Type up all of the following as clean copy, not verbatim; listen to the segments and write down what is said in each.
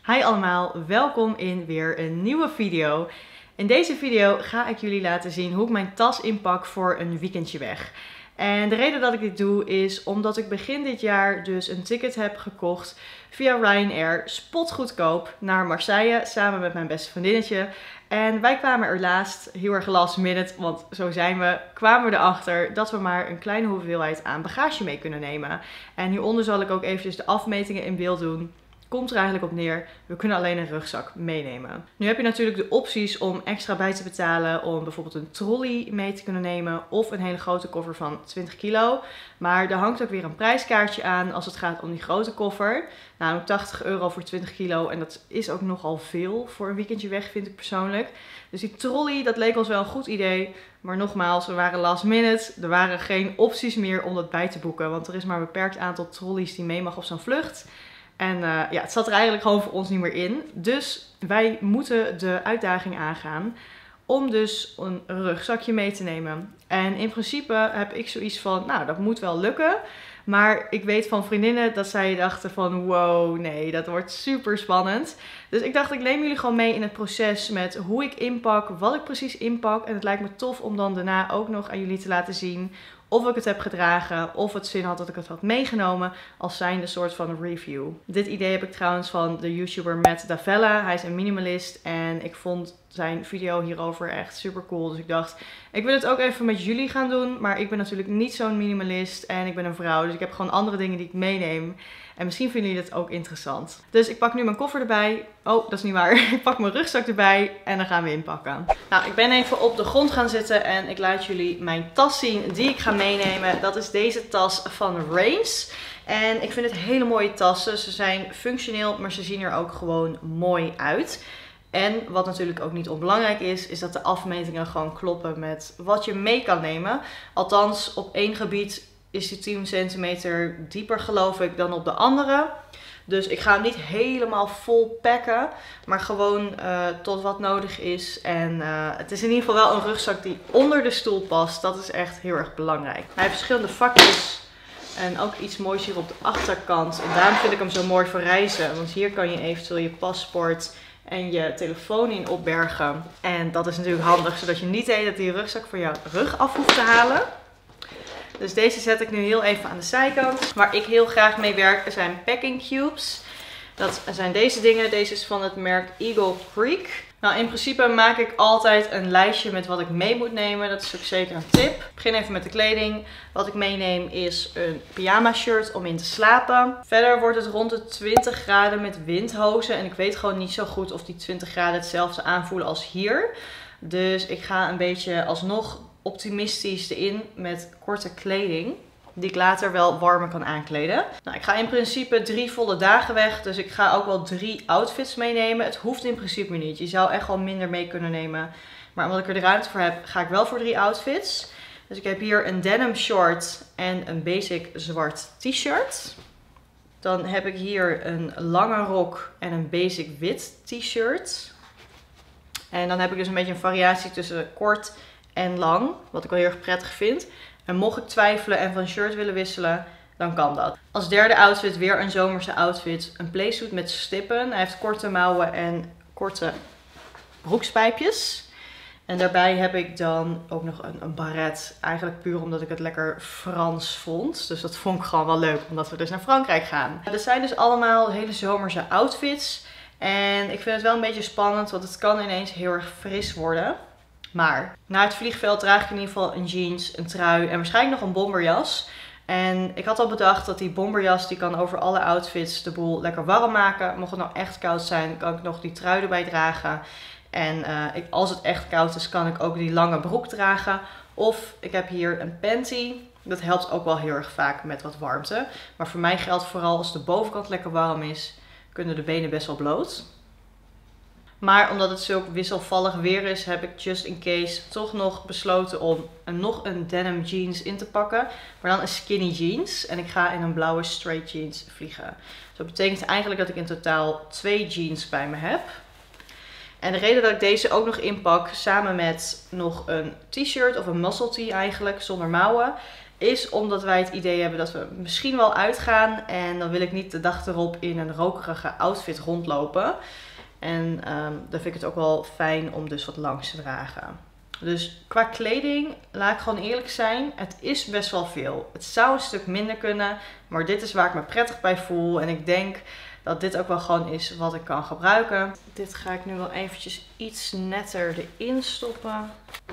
Hi allemaal, welkom in weer een nieuwe video. In deze video ga ik jullie laten zien hoe ik mijn tas inpak voor een weekendje weg. En de reden dat ik dit doe is omdat ik begin dit jaar dus een ticket heb gekocht via Ryanair, spotgoedkoop, naar Marseille samen met mijn beste vriendinnetje. En wij kwamen er laatst, heel erg last minute, want zo zijn we, kwamen we erachter dat we maar een kleine hoeveelheid aan bagage mee kunnen nemen. En hieronder zal ik ook eventjes de afmetingen in beeld doen. Komt er eigenlijk op neer, we kunnen alleen een rugzak meenemen. Nu heb je natuurlijk de opties om extra bij te betalen om bijvoorbeeld een trolley mee te kunnen nemen of een hele grote koffer van 20 kilo. Maar er hangt ook weer een prijskaartje aan als het gaat om die grote koffer. Namelijk €80 voor 20 kilo en dat is ook nogal veel voor een weekendje weg, vind ik persoonlijk. Dus die trolley, dat leek ons wel een goed idee. Maar nogmaals, we waren last minute. Er waren geen opties meer om dat bij te boeken, want er is maar een beperkt aantal trolleys die mee mag op zo'n vlucht. En ja, het zat er eigenlijk gewoon voor ons niet meer in. Dus wij moeten de uitdaging aangaan om dus een rugzakje mee te nemen. En in principe heb ik zoiets van, nou dat moet wel lukken. Maar ik weet van vriendinnen dat zij dachten van wow, nee, dat wordt super spannend. Dus ik dacht, ik neem jullie gewoon mee in het proces met hoe ik inpak, wat ik precies inpak. En het lijkt me tof om dan daarna ook nog aan jullie te laten zien of ik het heb gedragen, of het zin had dat ik het had meegenomen, als zijnde soort van review. Dit idee heb ik trouwens van de YouTuber Matt Davella. Hij is een minimalist en ik vond zijn video hierover echt super cool. Dus ik dacht, ik wil het ook even met jullie gaan doen. Maar ik ben natuurlijk niet zo'n minimalist en ik ben een vrouw. Dus ik heb gewoon andere dingen die ik meeneem. En misschien vinden jullie het ook interessant. Dus ik pak nu mijn koffer erbij. Oh, dat is niet waar. Ik pak mijn rugzak erbij en dan gaan we inpakken. Nou, ik ben even op de grond gaan zitten en ik laat jullie mijn tas zien die ik ga meenemen. Dat is deze tas van Rains. En ik vind het hele mooie tassen. Ze zijn functioneel, maar ze zien er ook gewoon mooi uit. En wat natuurlijk ook niet onbelangrijk is, is dat de afmetingen gewoon kloppen met wat je mee kan nemen. Althans, op één gebied is die 10 centimeter dieper geloof ik dan op de andere. Dus ik ga hem niet helemaal vol packen, maar gewoon tot wat nodig is. En het is in ieder geval wel een rugzak die onder de stoel past. Dat is echt heel erg belangrijk. Hij heeft verschillende vakjes en ook iets moois hier op de achterkant. En daarom vind ik hem zo mooi voor reizen. Want hier kan je eventueel je paspoort en je telefoon in opbergen. En dat is natuurlijk handig, zodat je niet de hele tijd die rugzak van jouw rug af hoeft te halen. Dus deze zet ik nu heel even aan de zijkant. Waar ik heel graag mee werk zijn packing cubes. Dat zijn deze dingen. Deze is van het merk Eagle Creek. Nou, in principe maak ik altijd een lijstje met wat ik mee moet nemen. Dat is ook zeker een tip. Ik begin even met de kleding. Wat ik meeneem is een pyjama shirt om in te slapen. Verder wordt het rond de 20 graden met windhozen. En ik weet gewoon niet zo goed of die 20 graden hetzelfde aanvoelen als hier. Dus ik ga een beetje alsnog optimistisch erin met korte kleding. Die ik later wel warmer kan aankleden. Nou, ik ga in principe 3 volle dagen weg. Dus ik ga ook wel 3 outfits meenemen. Het hoeft in principe niet. Je zou echt wel minder mee kunnen nemen. Maar omdat ik er de ruimte voor heb, ga ik wel voor 3 outfits. Dus ik heb hier een denim short en een basic zwart t-shirt. Dan heb ik hier een lange rok en een basic wit t-shirt. En dan heb ik dus een beetje een variatie tussen kort en lang. Wat ik wel heel erg prettig vind. En mocht ik twijfelen en van shirt willen wisselen, dan kan dat. Als derde outfit weer een zomerse outfit. Een playsuit met stippen. Hij heeft korte mouwen en korte broekspijpjes. En daarbij heb ik dan ook nog een baret. Eigenlijk puur omdat ik het lekker Frans vond. Dus dat vond ik gewoon wel leuk, omdat we dus naar Frankrijk gaan. Dit zijn dus allemaal hele zomerse outfits. En ik vind het wel een beetje spannend, want het kan ineens heel erg fris worden. Maar na het vliegveld draag ik in ieder geval een jeans, een trui en waarschijnlijk nog een bomberjas. En ik had al bedacht dat die bomberjas, die kan over alle outfits de boel lekker warm maken. Mocht het nou echt koud zijn, kan ik nog die trui erbij dragen. En als het echt koud is, kan ik ook die lange broek dragen. Of ik heb hier een panty. Dat helpt ook wel heel erg vaak met wat warmte. Maar voor mij geldt vooral als de bovenkant lekker warm is, kunnen de benen best wel bloot. Maar omdat het zulk wisselvallig weer is, heb ik just in case toch nog besloten om nog een denim jeans in te pakken. Maar dan een skinny jeans. En ik ga in een blauwe straight jeans vliegen. Dus dat betekent eigenlijk dat ik in totaal 2 jeans bij me heb. En de reden dat ik deze ook nog inpak, samen met nog een t-shirt of een muscle tee eigenlijk, zonder mouwen, is omdat wij het idee hebben dat we misschien wel uitgaan. En dan wil ik niet de dag erop in een rokerige outfit rondlopen. En dan vind ik het ook wel fijn om dus wat langs te dragen. Dus qua kleding, laat ik gewoon eerlijk zijn, het is best wel veel. Het zou een stuk minder kunnen, maar dit is waar ik me prettig bij voel. En ik denk dat dit ook wel gewoon is wat ik kan gebruiken. Dit ga ik nu wel eventjes iets netter erin stoppen.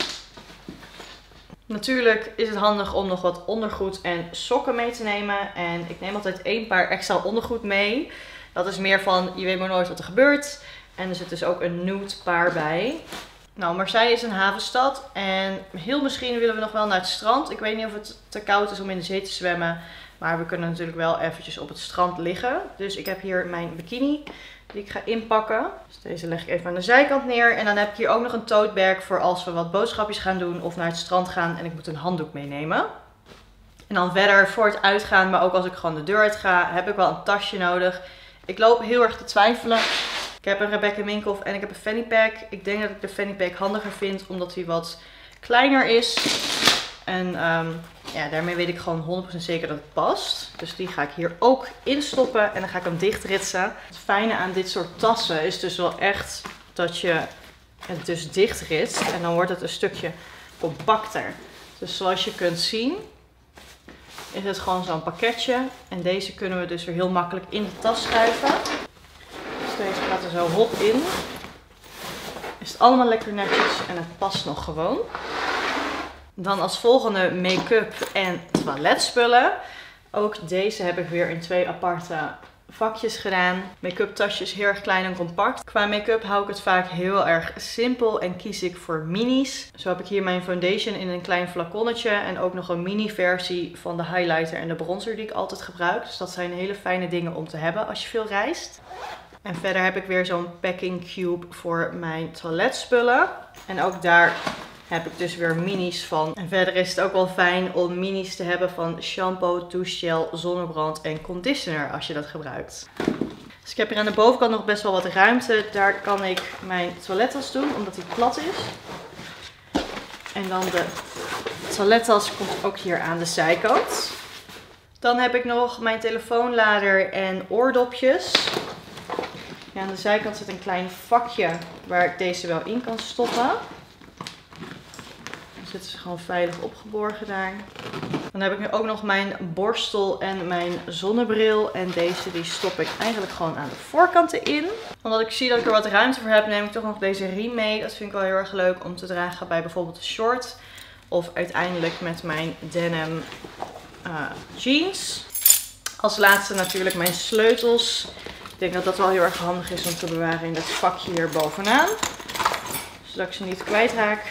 Natuurlijk is het handig om nog wat ondergoed en sokken mee te nemen. En ik neem altijd 1 paar extra ondergoed mee. Dat is meer van, je weet maar nooit wat er gebeurt. En er zit dus ook een nude paar bij. Nou, Marseille is een havenstad en heel misschien willen we nog wel naar het strand. Ik weet niet of het te koud is om in de zee te zwemmen, maar we kunnen natuurlijk wel eventjes op het strand liggen. Dus ik heb hier mijn bikini die ik ga inpakken. Dus deze leg ik even aan de zijkant neer. En dan heb ik hier ook nog een tote bag voor als we wat boodschapjes gaan doen of naar het strand gaan en ik moet een handdoek meenemen. En dan verder voor het uitgaan, maar ook als ik gewoon de deur uit ga, heb ik wel een tasje nodig. Ik loop heel erg te twijfelen. Ik heb een Rebecca Minkoff en ik heb een fanny pack. Ik denk dat ik de fanny pack handiger vind omdat hij wat kleiner is. En ja, daarmee weet ik gewoon 100% zeker dat het past. Dus die ga ik hier ook instoppen en dan ga ik hem dichtritsen. Het fijne aan dit soort tassen is dus wel echt dat je het dus dichtritst. En dan wordt het een stukje compacter. Dus zoals je kunt zien is het gewoon zo'n pakketje. En deze kunnen we dus weer heel makkelijk in de tas schuiven. Deze gaat er zo hop in. Is het allemaal lekker netjes en het past nog gewoon. Dan als volgende make-up en toiletspullen. Ook deze heb ik weer in 2 aparte vakjes gedaan. Make-up tasjes heel erg klein en compact. Qua make-up hou ik het vaak heel erg simpel en kies ik voor minis. Zo heb ik hier mijn foundation in een klein flaconnetje. En ook nog een mini versie van de highlighter en de bronzer die ik altijd gebruik. Dus dat zijn hele fijne dingen om te hebben als je veel reist. En verder heb ik weer zo'n packing cube voor mijn toiletspullen. En ook daar heb ik dus weer minis van. En verder is het ook wel fijn om minis te hebben van shampoo, douchegel, zonnebrand en conditioner als je dat gebruikt. Dus ik heb hier aan de bovenkant nog best wel wat ruimte. Daar kan ik mijn toilettas doen, omdat die plat is. En dan de toilettas komt ook hier aan de zijkant. Dan heb ik nog mijn telefoonlader en oordopjes. Ja, aan de zijkant zit een klein vakje waar ik deze wel in kan stoppen. Dan zitten ze gewoon veilig opgeborgen daar. Dan heb ik nu ook nog mijn borstel en mijn zonnebril. En deze die stop ik eigenlijk gewoon aan de voorkanten in. Omdat ik zie dat ik er wat ruimte voor heb, neem ik toch nog deze riem mee. Dat vind ik wel heel erg leuk om te dragen bij bijvoorbeeld een short. Of uiteindelijk met mijn denim jeans. Als laatste natuurlijk mijn sleutels. Ik denk dat dat wel heel erg handig is om te bewaren in dat vakje hier bovenaan. Zodat ik ze niet kwijtraak.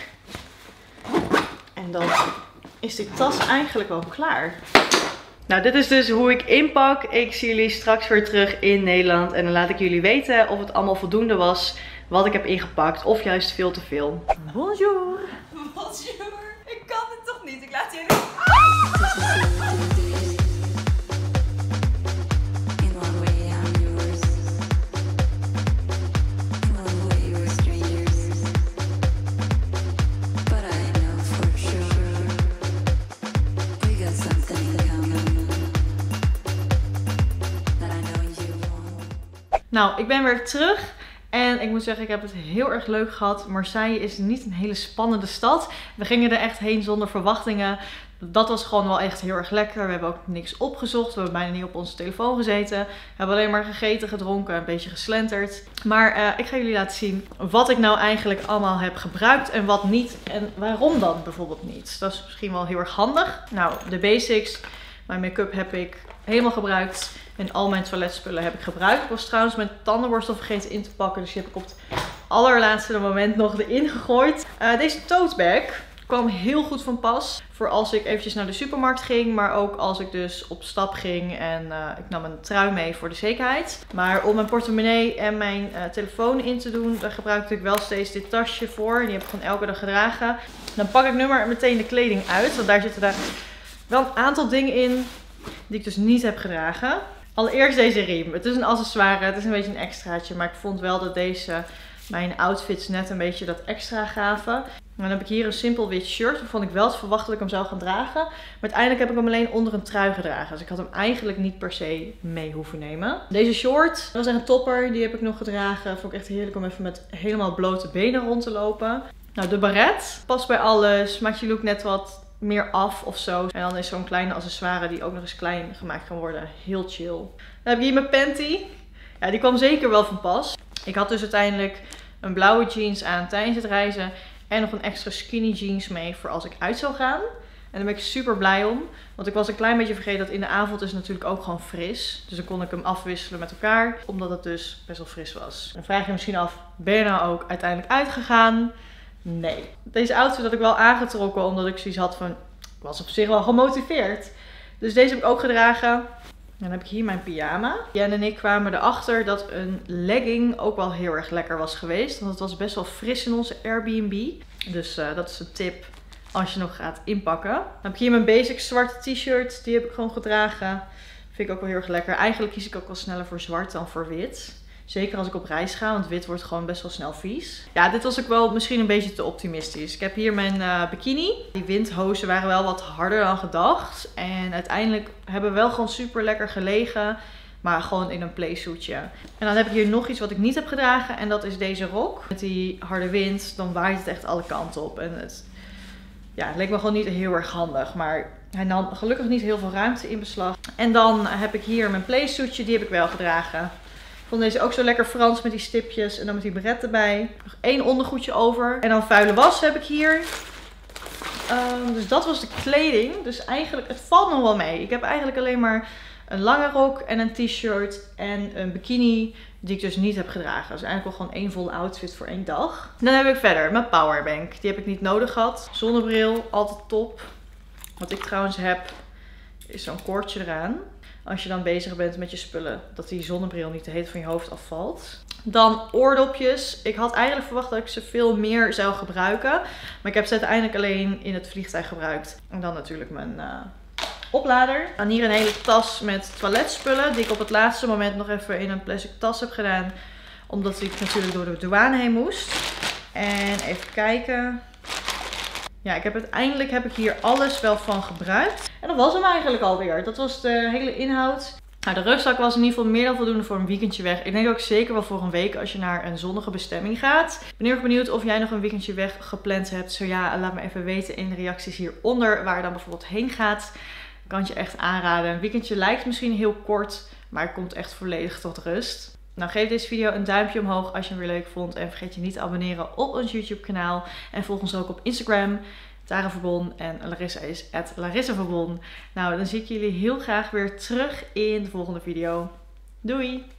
En dan is die tas eigenlijk wel klaar. Nou, dit is dus hoe ik inpak. Ik zie jullie straks weer terug in Nederland. En dan laat ik jullie weten of het allemaal voldoende was wat ik heb ingepakt. Of juist veel te veel. Bonjour! Bonjour! Ik kan het toch niet? Ik laat jullie... Nou, ik ben weer terug en ik moet zeggen, ik heb het heel erg leuk gehad. Marseille is niet een hele spannende stad. We gingen er echt heen zonder verwachtingen. Dat was gewoon wel echt heel erg lekker. We hebben ook niks opgezocht. We hebben bijna niet op onze telefoon gezeten. We hebben alleen maar gegeten, gedronken, een beetje geslenterd. Maar ik ga jullie laten zien wat ik nou eigenlijk allemaal heb gebruikt en wat niet. En waarom dan bijvoorbeeld niet. Dat is misschien wel heel erg handig. Nou, de basics. Mijn make-up heb ik helemaal gebruikt. En al mijn toiletspullen heb ik gebruikt. Ik was trouwens mijn tandenborstel vergeten in te pakken. Dus die heb ik op het allerlaatste moment nog erin gegooid. Deze tote bag kwam heel goed van pas. Voor als ik eventjes naar de supermarkt ging. Maar ook als ik dus op stap ging. En ik nam een trui mee voor de zekerheid. Maar om mijn portemonnee en mijn telefoon in te doen. Daar gebruikte ik wel steeds dit tasje voor. Die heb ik gewoon elke dag gedragen. Dan pak ik nu maar meteen de kleding uit. Want daar zitten wel een aantal dingen in die ik dus niet heb gedragen. Allereerst deze riem. Het is een accessoire, het is een beetje een extraatje. Maar ik vond wel dat deze mijn outfits net een beetje dat extra gaven. Dan heb ik hier een simpel wit shirt waarvan ik wel eens verwacht dat ik hem zou gaan dragen. Maar uiteindelijk heb ik hem alleen onder een trui gedragen. Dus ik had hem eigenlijk niet per se mee hoeven nemen. Deze short, dat was echt een topper. Die heb ik nog gedragen. Vond ik echt heerlijk om even met helemaal blote benen rond te lopen. Nou, de baret past bij alles. Maakt je look net wat meer af of zo. En dan is zo'n kleine accessoire die ook nog eens klein gemaakt kan worden. Heel chill. Dan heb ik hier mijn panty. Ja, die kwam zeker wel van pas. Ik had dus uiteindelijk een blauwe jeans aan tijdens het reizen. En nog een extra skinny jeans mee voor als ik uit zou gaan. En daar ben ik super blij om. Want ik was een klein beetje vergeten dat in de avond is het natuurlijk ook gewoon fris. Dus dan kon ik hem afwisselen met elkaar. Omdat het dus best wel fris was. Dan vraag je je misschien af, ben je nou ook uiteindelijk uitgegaan? Nee. Deze outfit had ik wel aangetrokken omdat ik zoiets had van, ik was op zich wel gemotiveerd. Dus deze heb ik ook gedragen. Dan heb ik hier mijn pyjama. Jen en ik kwamen erachter dat een legging ook wel heel erg lekker was geweest. Want het was best wel fris in onze Airbnb. Dus dat is een tip als je nog gaat inpakken. Dan heb ik hier mijn basic zwarte t-shirt. Die heb ik gewoon gedragen. Vind ik ook wel heel erg lekker. Eigenlijk kies ik ook wel sneller voor zwart dan voor wit. Zeker als ik op reis ga, want wit wordt gewoon best wel snel vies. Ja, dit was ook wel misschien een beetje te optimistisch. Ik heb hier mijn bikini. Die windhozen waren wel wat harder dan gedacht. En uiteindelijk hebben we wel gewoon super lekker gelegen. Maar gewoon in een playsuitje. En dan heb ik hier nog iets wat ik niet heb gedragen. En dat is deze rok. Met die harde wind, dan waait het echt alle kanten op. En het leek me gewoon niet heel erg handig. Maar hij nam gelukkig niet heel veel ruimte in beslag. En dan heb ik hier mijn playsuitje. Die heb ik wel gedragen. Ik vond deze ook zo lekker Frans met die stipjes en dan met die beret erbij. Nog één ondergoedje over. En dan vuile was heb ik hier. Dus dat was de kleding. Dus eigenlijk, het valt nog wel mee. Ik heb eigenlijk alleen maar een lange rok en een t-shirt en een bikini die ik dus niet heb gedragen. Dus eigenlijk wel gewoon één volle outfit voor één dag. Dan heb ik verder mijn powerbank. Die heb ik niet nodig gehad. Zonnebril, altijd top. Wat ik trouwens heb, is zo'n koordje eraan. Als je dan bezig bent met je spullen, dat die zonnebril niet te heet van je hoofd afvalt. Dan oordopjes. Ik had eigenlijk verwacht dat ik ze veel meer zou gebruiken. Maar ik heb ze uiteindelijk alleen in het vliegtuig gebruikt. En dan natuurlijk mijn oplader. Dan hier een hele tas met toiletspullen. Die ik op het laatste moment nog even in een plastic tas heb gedaan. Omdat ik natuurlijk door de douane heen moest. En even kijken. Ja, uiteindelijk heb ik hier alles wel van gebruikt. En dat was hem eigenlijk alweer. Dat was de hele inhoud. Nou, de rugzak was in ieder geval meer dan voldoende voor een weekendje weg. Ik denk ook zeker wel voor een week als je naar een zonnige bestemming gaat. Ik ben heel erg benieuwd of jij nog een weekendje weg gepland hebt. Zo ja, laat me even weten in de reacties hieronder waar je dan bijvoorbeeld heen gaat. Ik kan het je echt aanraden. Een weekendje lijkt misschien heel kort, maar het komt echt volledig tot rust. Nou, geef deze video een duimpje omhoog als je hem weer leuk vond. En vergeet je niet te abonneren op ons YouTube kanaal. En volg ons ook op Instagram. Tara Verbon en Larissa is @LarissaVerbon. Nou, dan zie ik jullie heel graag weer terug in de volgende video. Doei!